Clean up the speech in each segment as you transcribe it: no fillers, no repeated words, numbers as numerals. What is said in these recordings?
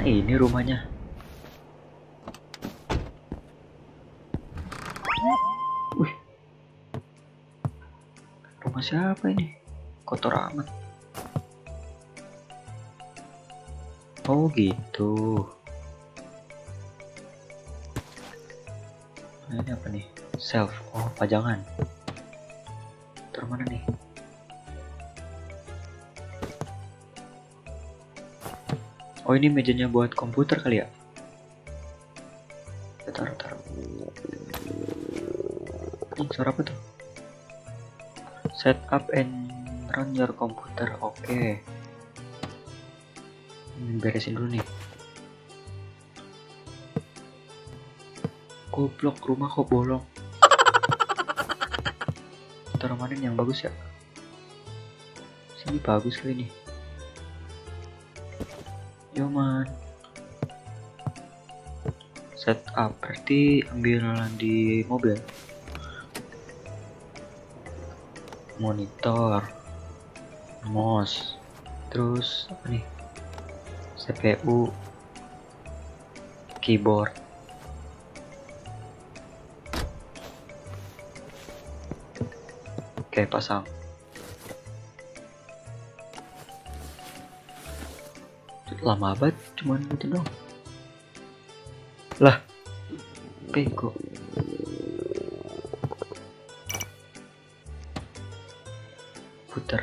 ini rumahnya. Wih, rumah siapa ini? Kotor amat. Oh gitu. Nah, ini apa nih? Shelf. Oh, pajangan. Taruh mana nih? Oh, ini mejanya buat komputer kali ya? Taruh. Suara apa tuh? Set up and run your computer. Oke. Beresin dulu nih. Goblok, rumah kok bolong. Taruh mana nih yang bagus ya? Sini bagus kali nih. Yo man. Setup berarti ambil di mobil. Monitor, mouse, terus apa nih? CPU, keyboard. Oke, pasang. Lama banget, cuman gitu dong. Lah, bego. Putar.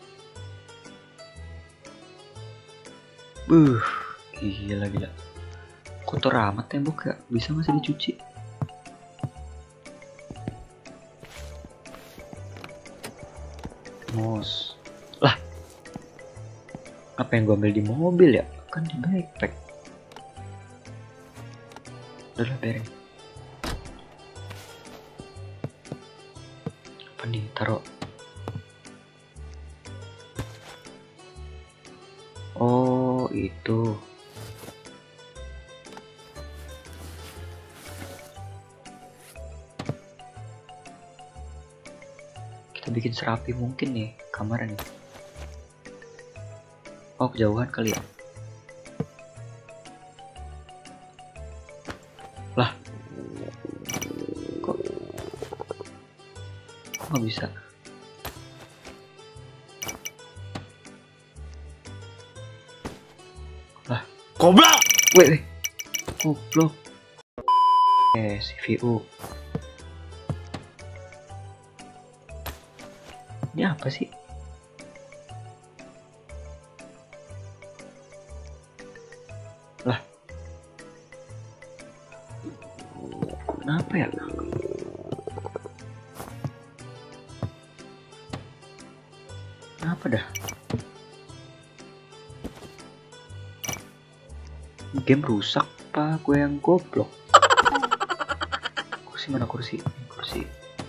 Gila. Kotor amat tembok ya, bisa masih dicuci. Mouse. Lah, apa yang gue ambil di mobil ya? Kan di backpack. Udah beres. Apa nih, taruh. Oh, itu. Kita bikin serapi mungkin nih kamarnya nih. Oh, kejauhan kali ya. Lah, kok nggak bisa? Lah, Goblok! wait, goblok. CPU. Ini apa sih? Lah, kenapa ya? Kenapa dah? Game rusak apa gue yang goblok? Kursi mana kursi? Kursi.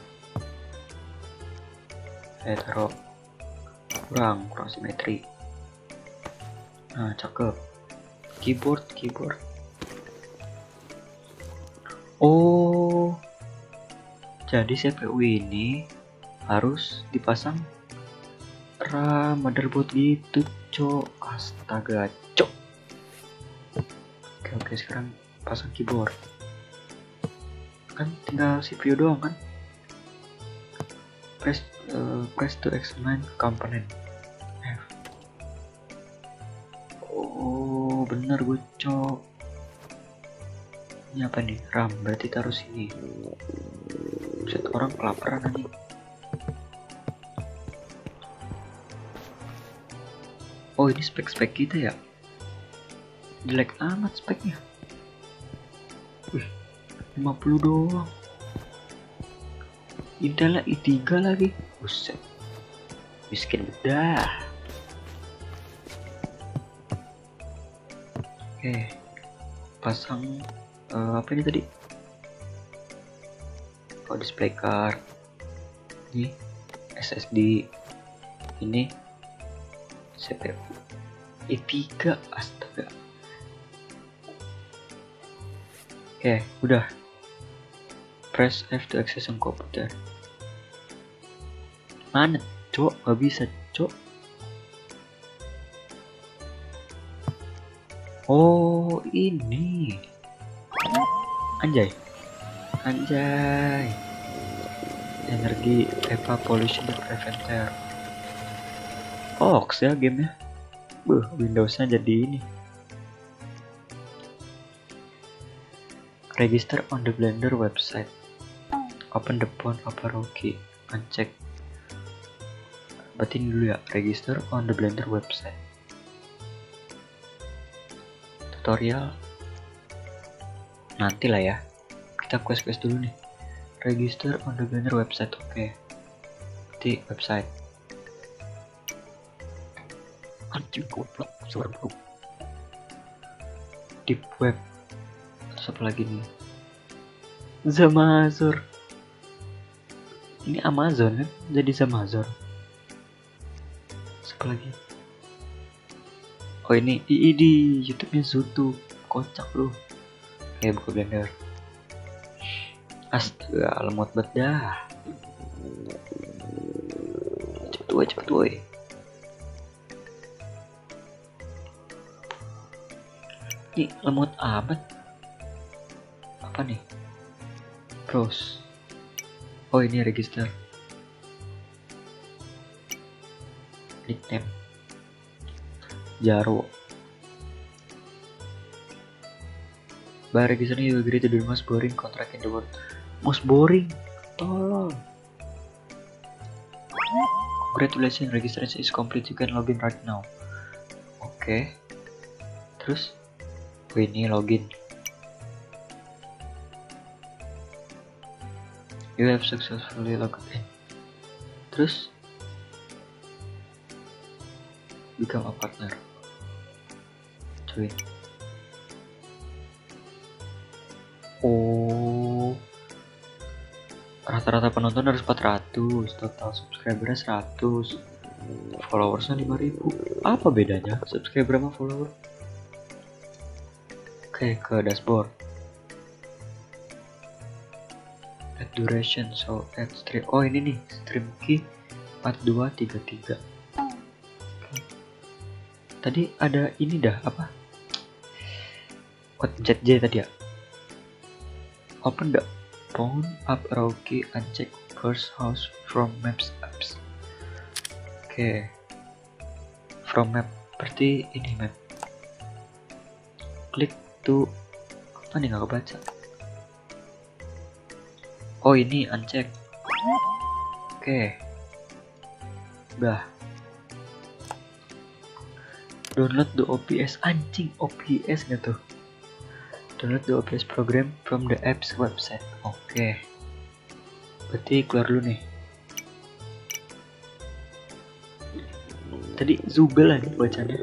Taruh. Kurang simetri. Nah, cakep. Keyboard. Oh, jadi CPU ini harus dipasang RAM motherboard gitu, cok. Astaga, cok. Oke, sekarang pasang keyboard. Kan tinggal CPU doang kan? Press to examine component. F. Oh, bener gue, cok. Ini apa nih? RAM, berarti taruh sini. Set orang kelaparan nih. Oh, ini spek kita ya? Jelek amat speknya. Wih, 50 doang. Intelnya i3 lagi. Buset, miskin bedah. Oke, pasang apa ini tadi? Oh, display card. Ini SSD. Ini CPU. i3, astaga. Oke, udah. Press F to access on computer. Mana, cok? Gak bisa, cok. Oh ini, anjay, energi HEPA pollution preventer. Ox ya gamenya. Windowsnya jadi ini. Register on the Blender website. Open the phone Opera key. Uncheck. Berarti ini dulu ya. Register on the Blender website. Tutorial. Nanti lah ya. Kita quest dulu nih. Register on the Blender website. Oke. Berarti website. Anjing goblok. Suara bro. Deep web. Terus apa lagi nih? Zamazor. Ini Amazon kan? Jadi Zamazor. Terus apa lagi? Oh ini IID, YouTube-nya Zutu. Kocak lu. Oke, buka Blender. Astaga, lemot banget dah. Cepet woy. Ini lemot amat. Apa nih? Browse. Oh ini register. Nickname Jaro. By registering you agree to the most boring contract in the world. Most boring? Tolong. Congratulations, registration is complete. You can login right now. Oke. Terus? Oh ini login. You have successfully logged in. Terus become a partner. Join. Oh, rata-rata penonton harus 400, total subscribernya 100, followersnya 5000. Apa bedanya subscriber sama follower? Oke, ke dashboard. Add duration, so add stream. Oh ini nih, stream key 4233. Tadi ada ini dah, apa? Pencet J tadi ya. Open the phone up arrow key and check first house from maps apps. Oke. From map, berarti ini map. Klik to, apa nih nggak kebaca? Oh ini uncheck. Oke. Udah. Download the OPS. Anjing, OPS nggak tuh? Download the OPS program from the apps website. Oke. Berarti keluar dulu nih. Tadi Zubel aja bacanya.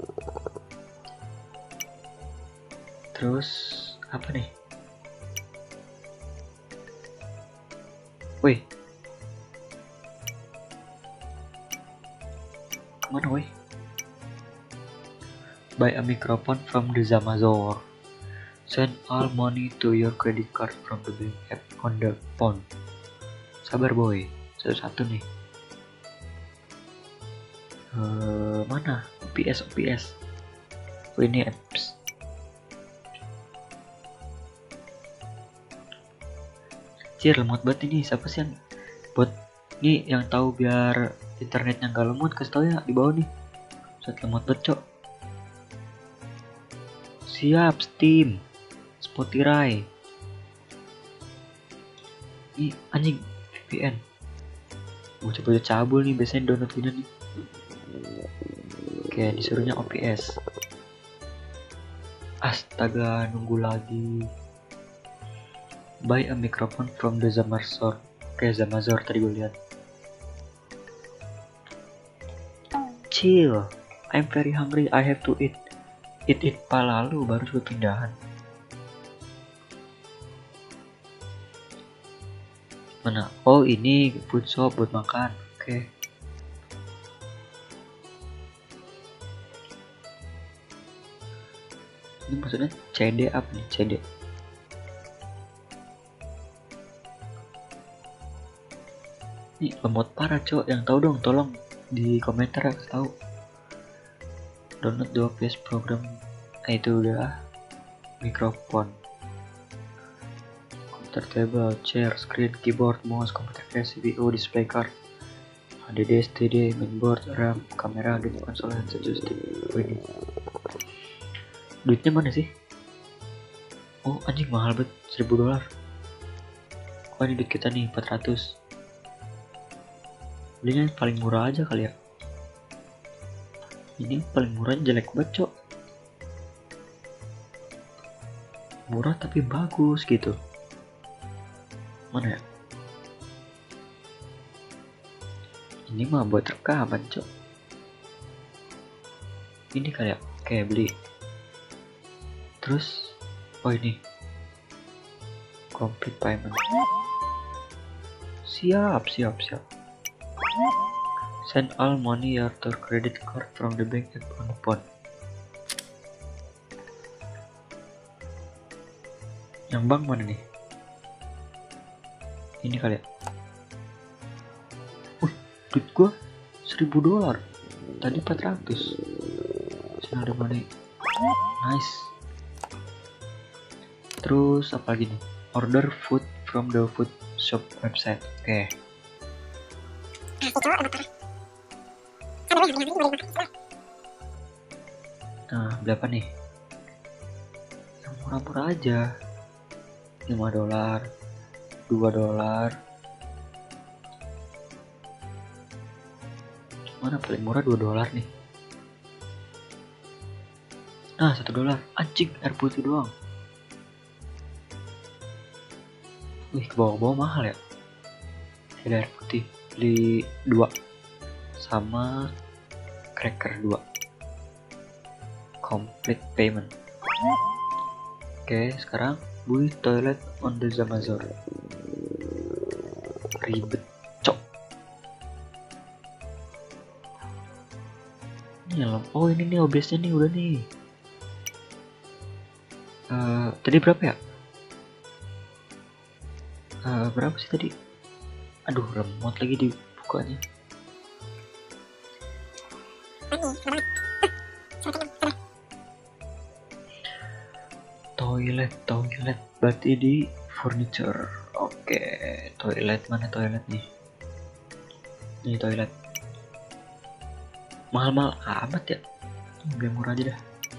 Terus apa nih? Woi. Kemana woi? Buy a microphone from the Zamazor. Send all money to your credit card from the bank app on the phone. Sabar boy, satu-satu nih. Mana? OPS. Oh ini apps. Anjir, lemot banget ini. Siapa sih yang buat nih, yang tahu biar internetnya nggak lemot, kasih tau ya di bawah nih. Set lemot banget cok. Siap, Steam, Spotify. Ih anjing, VPN. Gue coba cabul nih, biasanya download gini nih. Oke, disuruhnya OPS. Astaga, nunggu lagi. Buy a microphone from the Zamazor. Oke, Zamazor tadi gue lihat. Chill, I'm very hungry, I have to eat. Eat pala lu, baru gue pindahan. Mana? Oh ini food shop buat makan. Oke. Ini maksudnya CD apa nih? CD. Ini lemot parah cok, yang tahu dong tolong di komentar ya, tahu. Download the OPS program Nah, itu udah mikrofon, computer table, chair, screen, keyboard, mouse, computer case, CPU, display card, HDD, SSD, mainboard, RAM, kamera, game konsol, headset, joystick. Ini duitnya mana sih? Oh anjing, mahal banget, $1000. Oh ini duit kita nih 400. Belinya yang paling murah aja kali ya. Ini paling murah, jelek banget cok. Murah tapi bagus gitu. Mana ya? Ini mah buat rekaman cok. Ini kali ya, kayak beli. Terus oh ini complete payment. Siap. Send all money your credit card from the bank app on phone. Yang bank mana nih? Ini kali ya. Duit gua $1000. Tadi 400. Sini ada money. Nice. Terus apa lagi nih? Order food from the food shop website. Oke. Nah, berapa nih? Yang murah-murah aja. $5, $2. Mana paling murah? $2 nih. Nah, $1. Anjing, air putih doang. Wih, ke bawah-bawah mahal ya. Ada air putih, beli 2 sama cracker 2. Complete payment. Oke, sekarang buy toilet on the Amazon. Ribet cok. Ini alam. Oh ini nih OBS nya nih, udah nih. Tadi berapa ya? Berapa sih tadi? Aduh, remote lagi dibukanya. Toilet berarti di furniture. Oke, toilet mana toilet nih? Ini toilet. Mahal-mahal amat ya. Lebih murah aja dah.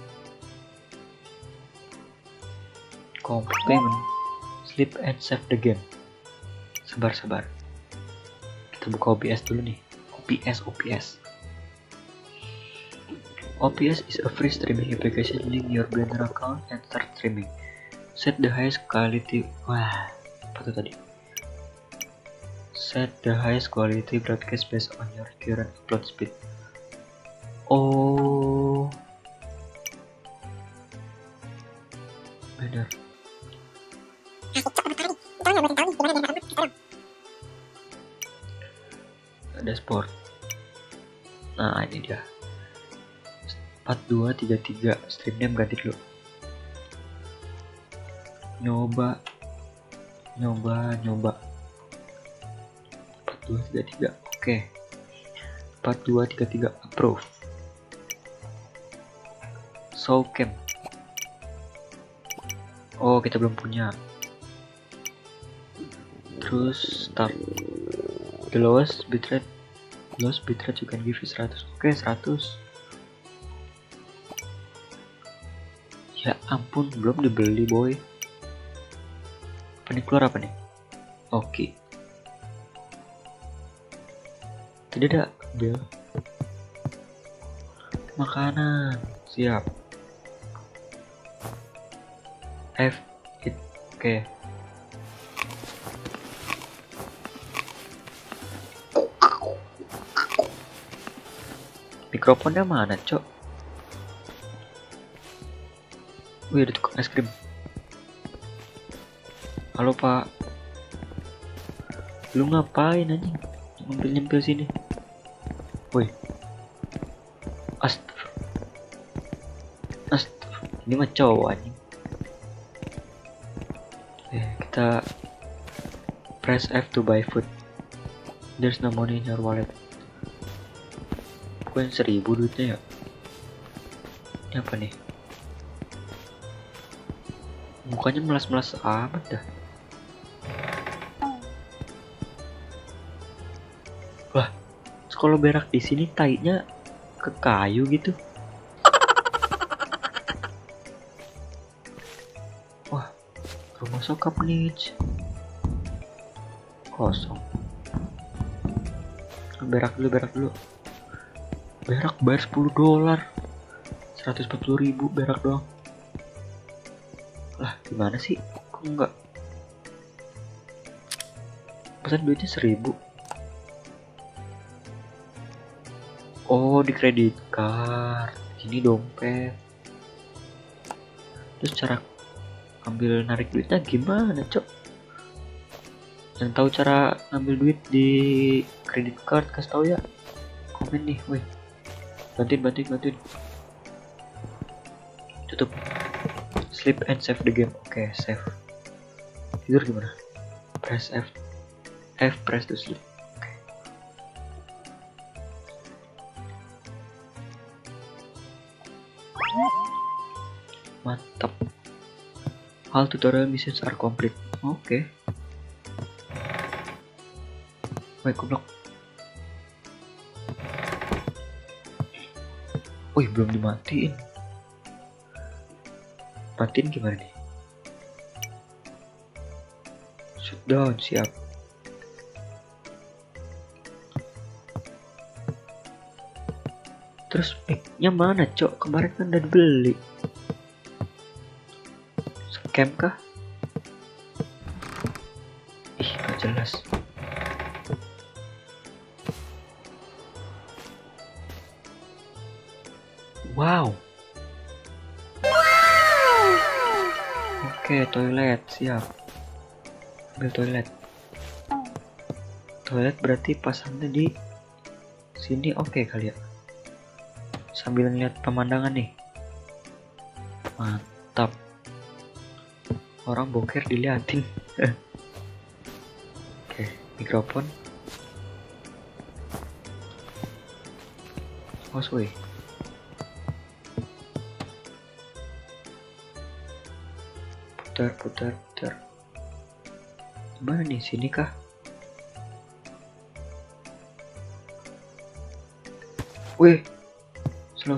Complete payment. Sleep and save the game. Sabar. Kita buka OBS dulu nih. OBS is a free streaming application. Link your Blender account and start streaming. Set the highest quality. Wah, apa tuh tadi? Set the highest quality broadcast based on your current upload speed. Oh, benar. Dashboard. Nah ini dia. 4233 stream name ganti dulu. Nyoba 4233. Oke. 4233 approve. Showcam. Oh kita belum punya. Terus start. The lowest bitrate you can give is 100. Oke 100. Ya ampun, belum dibeli boy. Apa nih, keluar apa nih? Oke. Tadi ada bill. Makanan, siap. Oke. Mikrofonnya mana, cok? Wih, ada tukang es krim. Halo pak, lu ngapain anjing? Nyempil sini. Woi, ini mah cowok anjing. Kita press F to buy food. There's no money in your wallet. Bukan 1000 duitnya ya? Ini apa nih? Bukannya melas-melas amat dah. Wah, kalau berak di sini tainya ke kayu gitu. Wah, rumah sokap nih. Kosong. Berak dulu. Berak bayar $10. 140.000 berak doang. Lah, gimana sih? Kok enggak? Pesan duitnya 1.000. Oh, di kredit card. Ini dompet. Terus cara ambil narik duitnya gimana, Cok? Yang tahu cara ngambil duit di kredit card, kasih tahu ya. Komen nih, woi. Bantuin. Tutup. Sleep and save the game. Oke, save. Tidur gimana? Press F. Press to sleep. Oke. Mantap. All tutorial missions are complete. Oke. Woi, goblok. Wih, belum dimatiin. Matiin gimana nih? Shutdown, siap. Terus mic-nya mana, Cok? Kemarin kan udah dibeli. Scam kah? Ih, gak jelas. Wow. Oke, toilet, siap. Ambil toilet. Toilet berarti pasangnya di sini, oke kali ya. Sambil ngeliat pemandangan nih. Mantap. Orang boker diliatin. Oke, mikrofon. Awas woi. Putar. Mana nih, sini kah? Wih, slow.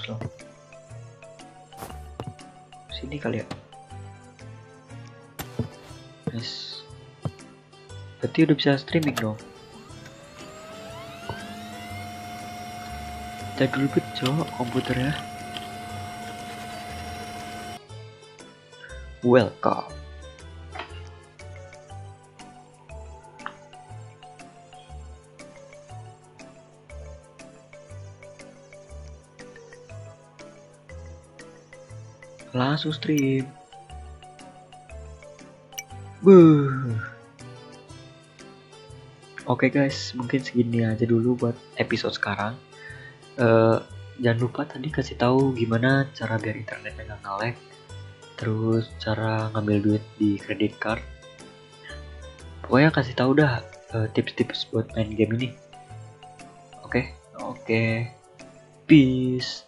Sini kali ya. Nice. Berarti udah bisa streaming dong. Kita dulu Cok komputernya. Welcome. Langsung stream. Oke guys, mungkin segini aja dulu buat episode sekarang. Jangan lupa tadi kasih tahu gimana cara biar internetnya nggak nge-lag, terus cara ngambil duit di credit card. Pokoknya kasih tahu dah tips-tips buat main game ini. Oke, peace.